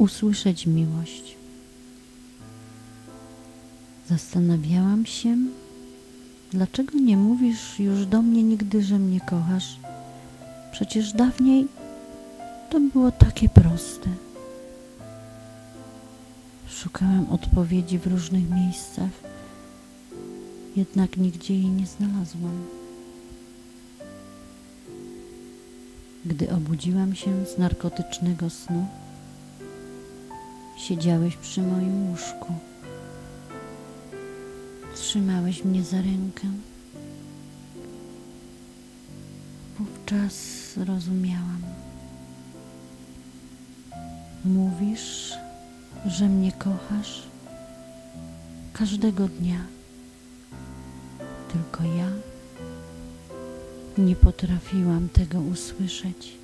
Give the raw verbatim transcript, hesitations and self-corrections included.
usłyszeć miłość. Zastanawiałam się, dlaczego nie mówisz już do mnie nigdy, że mnie kochasz? Przecież dawniej to było takie proste. Szukałem odpowiedzi w różnych miejscach, jednak nigdzie jej nie znalazłam. Gdy obudziłam się z narkotycznego snu, siedziałeś przy moim łóżku. Trzymałeś mnie za rękę. Wówczas rozumiałam. Mówisz, że mnie kochasz każdego dnia. Tylko ja nie potrafiłam tego usłyszeć.